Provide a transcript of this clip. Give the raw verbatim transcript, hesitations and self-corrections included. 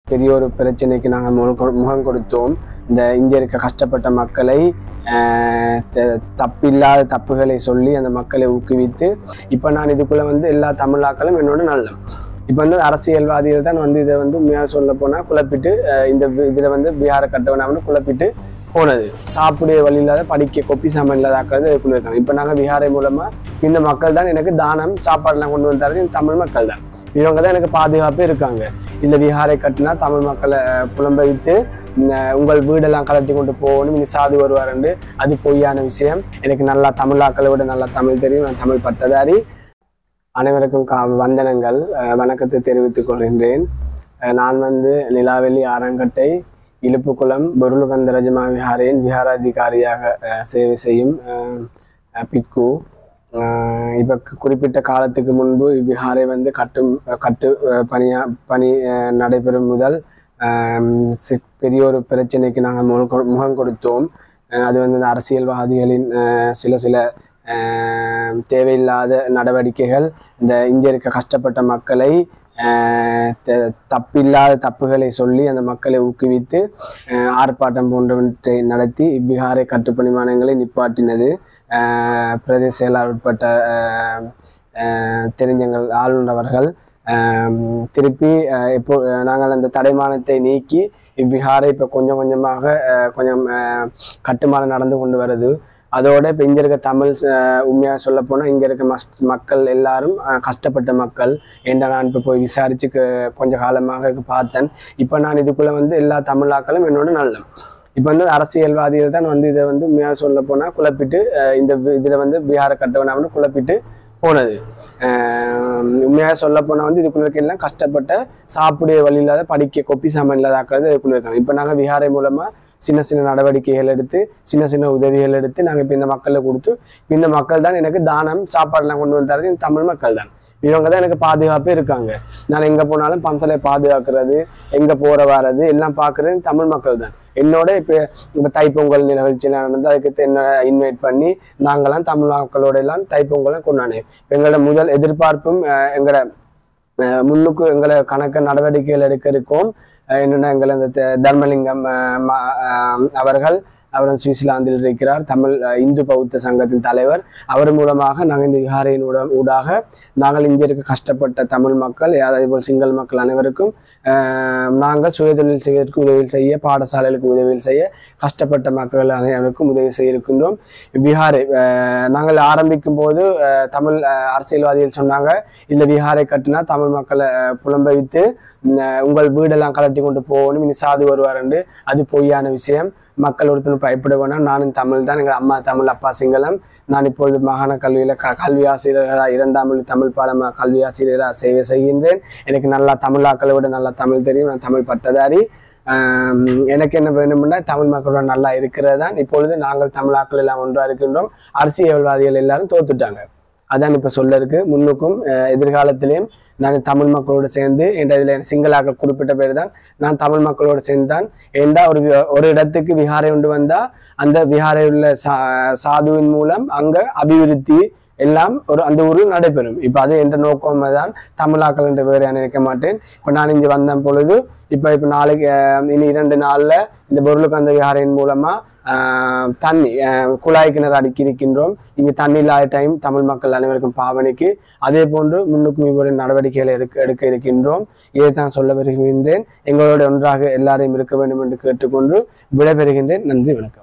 பெரிய ஒரு பிரச்சனைக்கு நாங்கள் முகம் கொடுத்தோம். இந்த இங்கே இருக்க கஷ்டப்பட்ட மக்களை தப்பில்லாத தப்புகளை சொல்லி அந்த மக்களை ஊக்குவித்து இப்போ நான் இதுக்குள்ளே வந்து எல்லா தமிழாக்களும் என்னோட நல்லம். இப்போ வந்து அரசியல்வாதிகள் தான் வந்து இதை வந்து உண்மையாக சொல்ல போனால் குழப்பிட்டு இந்த இதில் வந்து பீகாரை கட்டவனாம்னு குழப்பிட்டு போனது. சாப்பிட வழி இல்லாத படிக்க கொப்பி சாமான் இல்லாத ஆக்கிறது அதுக்குள்ளே இருக்காங்க. இப்போ நாங்கள் பீகாரை மூலமாக இந்த மக்கள் தான் எனக்கு தானம் சாப்பாடுலாம் கொண்டு வந்தாரு இந்த தமிழ் மக்கள் தான். இவங்க தான் எனக்கு பாதுகாப்பே இருக்காங்க. இந்த பீகாரை கட்டினா தமிழ் மக்களை புலம்பெய்த்து உங்கள் வீடெல்லாம் கலட்டி கொண்டு போகணும், இனி சாது வருவாருண்டு. அது பொய்யான விஷயம். எனக்கு நல்லா தமிழாக்களை விட நல்லா தமிழ் தெரியும். நான் தமிழ் பட்டதாரி. அனைவருக்கும் கா வந்தனங்கள், வணக்கத்தை தெரிவித்துக் கொள்கின்றேன். நான் வந்து நிலாவெளி ஆரங்கட்டை இழுப்புக்குளம் பொருளுகந்த ரஜமா விஹாரின் விஹாராதிகாரியாக சேவை செய்யும் பிக்கு. இப்போ குறிப்பிட்ட காலத்துக்கு முன்பு இவ்விஹாரை வந்து கட்டும் கட்டு பணியா பணி நடைபெறும் முதல் பெரிய ஒரு பிரச்சனைக்கு நாங்கள் முகம் கொடுத்தோம். அது வந்து இந்த அரசியல்வாதிகளின் சில சில தேவையில்லாத நடவடிக்கைகள், இந்த இங்கே இருக்க கஷ்டப்பட்ட மக்களை தப்பில்லாத தப்புகளை சொல்லி அந்த மக்களை ஊக்குவித்து ஆர்ப்பாட்டம் போன்றவற்றை நடத்தி இவ்விஹாரை கட்டுப்பணிமானங்களை நிப்பாட்டினது. பிரதேச செயலாளர் உட்பட்ட தெரிஞ்சங்கள் ஆளுநர் அவர்கள் திருப்பி இப்போ நாங்கள் அந்த தடைமானத்தை நீக்கி இவ்விஹாரை இப்போ கொஞ்சம் கொஞ்சமாக கொஞ்சம் கட்டுமானம் நடந்து கொண்டு வருது. அதோட இப்போ இங்கே இருக்க தமிழ் உண்மையாக சொல்ல போனால் இங்கே இருக்க மஸ் மக்கள் எல்லாரும் கஷ்டப்பட்ட மக்கள் என்ற நான் இப்போ போய் விசாரித்து கொஞ்ச காலமாக பார்த்தேன். இப்போ நான் இதுக்குள்ளே வந்து எல்லா தமிழாக்களும் என்னோட நல்லம். இப்போ வந்து அரசியல்வாதிகள் தான் வந்து இதை வந்து உண்மையாக சொல்ல போனால் குழப்பிட்டு இந்த இதில் வந்து பீகாரை கட்டவனாம்னு குழப்பிட்டு போனது. உண்மையாக சொல்ல போனால் வந்து இதுக்குள்ள எல்லாம் கஷ்டப்பட்ட சாப்பிட வழி இல்லாத படிக்க கொப்பி சாமான் இல்லாத ஆக்கிறது அதுக்குள்ள இருக்காங்க. இப்போ நாங்கள் பீகாரை மூலமாக சின்ன சின்ன நடவடிக்கைகள் எடுத்து சின்ன சின்ன உதவிகள் எடுத்து நாங்கள் இப்போ இந்த மக்களை கொடுத்து இந்த மக்கள் தான் எனக்கு தானம் சாப்பாடுலாம் கொண்டு வந்தாரு இந்த தமிழ் மக்கள் தான். இவங்க தான் எனக்கு பாதுகாப்பே இருக்காங்க. நான் எங்கே போனாலும் பந்தலை பாதுகாக்கிறது, எங்கே போகிற வர்றது எல்லாம் பார்க்குறது தமிழ் மக்கள் தான். என்னோட இப்போ இப்போ தைப்பொங்கல் நிகழ்ச்சியெல்லாம் நடந்து அதுக்கு என்ன இன்வைட் பண்ணி நாங்களாம் தமிழ் மக்களோட எல்லாம் தைப்பொங்கலாம் கொண்டாடினோம். எங்களோட முதல் எதிர்பார்ப்பும் எங்களோட முன்னுக்கு எங்களை கணக்கு நடவடிக்கைகள் எடுக்க இருக்கோம். என்னென்னா எங்களை இந்த தர்மலிங்கம் அவர்கள் அவர் சுவிட்சர்லாந்தில் இருக்கிறார், தமிழ் இந்து பௌத்த சங்கத்தின் தலைவர். அவர் மூலமாக நாங்கள் இந்த விஹாரையின் ஊடாக நாங்கள் இங்கே இருக்க கஷ்டப்பட்ட தமிழ் மக்கள், அதே போல் சிங்கள மக்கள் அனைவருக்கும் நாங்கள் சுயதொழில் செய்வதற்கு உதவி செய்ய, பாடசாலைகளுக்கு உதவி செய்ய, கஷ்டப்பட்ட மக்கள் அனைவருக்கும் உதவி செய்ய இருக்கின்றோம். பீகாரை நாங்கள் ஆரம்பிக்கும் போது தமிழ் அரசியல்வாதிகள் சொன்னாங்க, இந்த பீகாரை கட்டினா தமிழ் மக்களை புலம்பெய்த்து உங்கள் வீடெல்லாம் கலட்டி கொண்டு போகணும், இனி சாது வருவாருண்டு. அது பொய்யான விஷயம். மக்கள் ஒருத்தர் பயப்பட வேணாம். நானும் தமிழ் தான். எங்கள் அம்மா தமிழ், அப்பா சிங்களம். நான் இப்பொழுது மாகாண கல்வியில் க கல்வி ஆசிரியராக இரண்டாம் மொழி தமிழ் பாடமாக கல்வி ஆசிரியராக சேவை செய்கின்றேன். எனக்கு நல்லா தமிழாக்களை விட நல்லா தமிழ் தெரியும். நான் தமிழ் பட்டதாரி. எனக்கு என்ன வேணும்னா தமிழ் மக்களோட நல்லா இருக்கிறது தான். இப்பொழுது நாங்கள் தமிழாக்கள் எல்லாம் ஒன்றாக இருக்கின்றோம். அரசியல்வாதிகள் எல்லாரும் தோத்துட்டாங்க. அதான் இப்போ சொல்ல இருக்கு. முன்னுக்கும் எதிர்காலத்திலையும் நான் தமிழ் மக்களோடு சேர்ந்து என்ற இதில் சிங்களாக குறிப்பிட்ட பேர் தான் நான் தமிழ் மக்களோடு சேர்ந்து தான். ஏண்டா ஒரு ஒரு இடத்துக்கு விஹாரை கொண்டு வந்தால் அந்த விஹாரை உள்ள சா சாதுவின் மூலம் அங்கே அபிவிருத்தி எல்லாம் ஒரு அந்த ஊரில் நடைபெறும். இப்போ அது என்ற நோக்கம் தான். தமிழாக்கள் என்ற பேரை நான் நினைக்க மாட்டேன். இப்போ நான் இங்கே வந்த பொழுது இப்போ இப்போ நாளைக்கு இனி இரண்டு நாளில் இந்த பொருளுக்கந்த விஹாரையின் மூலமாக தண்ணி குழாய் கிணறு அடுக்கி இருக்கின்றோம். இங்கே தண்ணி இல்லாத டைம் தமிழ் மக்கள் அனைவருக்கும் பாவனைக்கு அதே போன்று முன்னுக்கும் இவருடைய நடவடிக்கைகளை எடுக்க எடுக்க இருக்கின்றோம். இதை தான் சொல்ல வருகின்றேன். எங்களோட ஒன்றாக எல்லாரையும் இருக்க வேண்டும் என்று கேட்டுக்கொண்டு விடைபெறுகின்றேன். நன்றி, வணக்கம்.